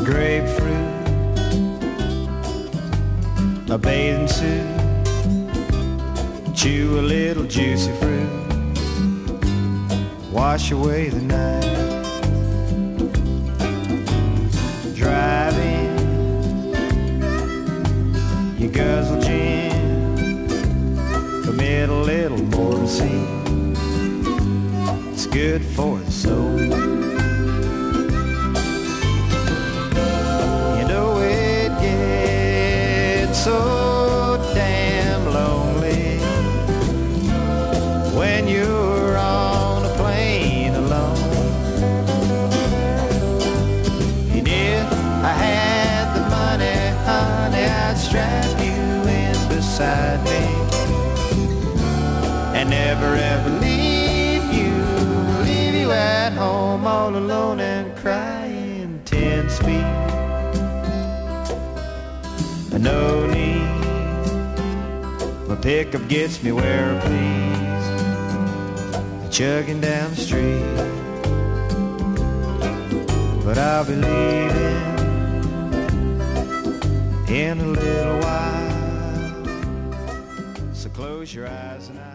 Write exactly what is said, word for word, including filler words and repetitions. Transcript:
grapefruit, a bathing suit, chew a little juicy fruit, wash away the night. Driving, you guzzle gin, commit a little more than sin. It's good for the soul. You know it gets so damn lonely when you're on a plane alone. And if I had the money, honey, I'd strap you in beside me and never ever leave you, leave you at home all alone and crying ten speed. No need, my pickup gets me where I please, chugging down the street. But I'll be leaving in a little while, so close your eyes and I